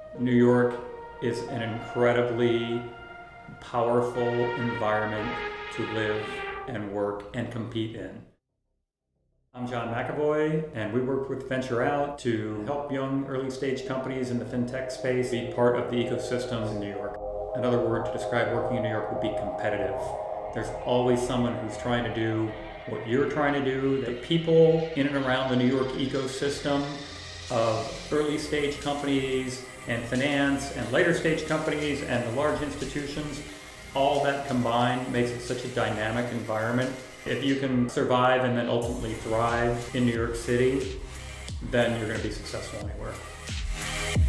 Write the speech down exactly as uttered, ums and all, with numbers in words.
New York is an incredibly powerful environment to live and work and compete in. I'm John McEvoy, and we work with Ventureout to help young early stage companies in the Fintech space be part of the ecosystem in New York. Another word to describe working in New York would be competitive. There's always someone who's trying to do what you're trying to do. The people in and around the New York ecosystem of early stage companies and finance and later stage companies and the large institutions, all that combined makes it such a dynamic environment. If you can survive and then ultimately thrive in New York City, then you're going to be successful anywhere.